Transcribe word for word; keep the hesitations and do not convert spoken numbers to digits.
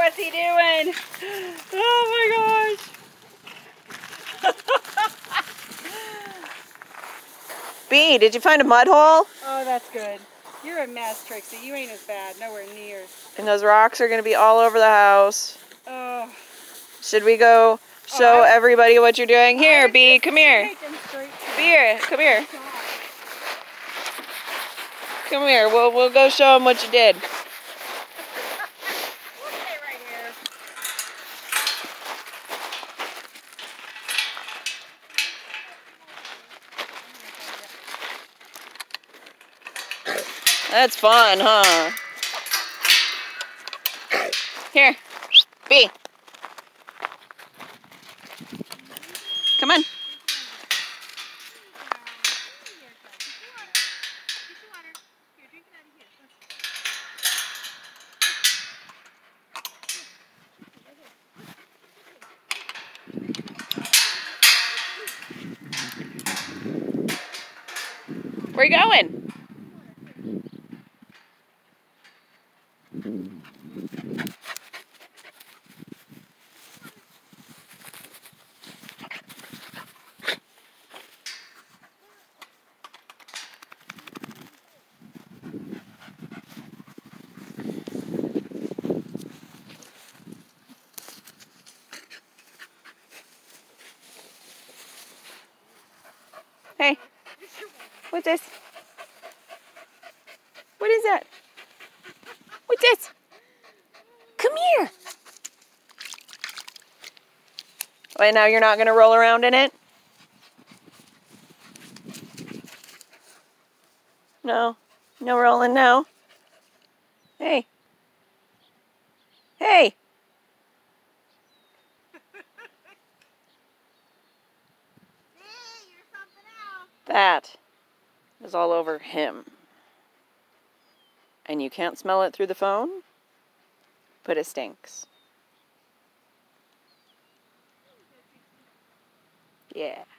what's he doing? Oh my gosh. B, did you find a mud hole? Oh, that's good. You're a mess, Trixie. You ain't as bad. Nowhere near. And those rocks are going to be all over the house. Oh. Should we go show oh, everybody what you're doing? Here, B, come here. Here, come here. Come here. We'll, we'll go show them what you did. That's fun, huh? Here, B. Come on. Where you going? Hey, what's this? What is that? What's this? Come here. Wait, now you're not going to roll around in it? No. No rolling now. Hey. Hey. That is all over him. And you can't smell it through the phone, but it stinks. Yeah.